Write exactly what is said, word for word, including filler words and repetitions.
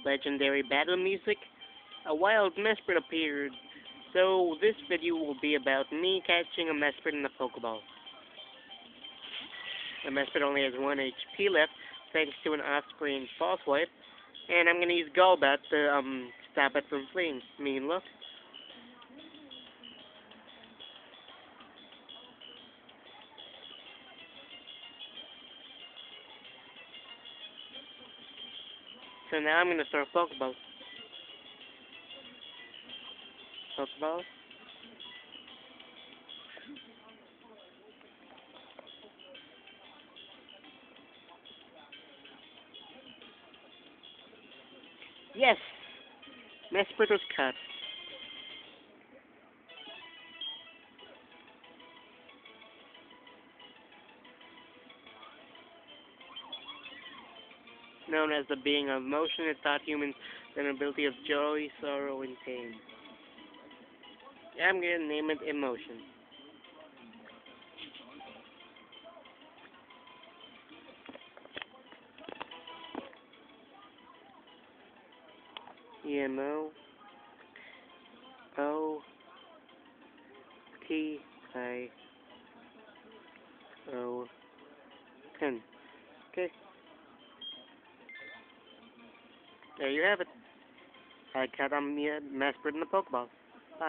legendary battle music, a wild Mesprit appeared. So this video will be about me catching a Mesprit in a Pokeball. The Mesprit only has one H P left, thanks to an off-screen false wipe, and I'm gonna use Golbat to um stop it from fleeing. Mean look. So now I'm gonna throw a Pokeball. Pokeball. Yes! Mesprit was cut. Known as the being of motion, it taught humans an ability of joy, sorrow, and pain. Yeah, I'm gonna name it Emotion. E M O O T I O N. Okay. There you have it. I got on the Mesprit in the Pokeball.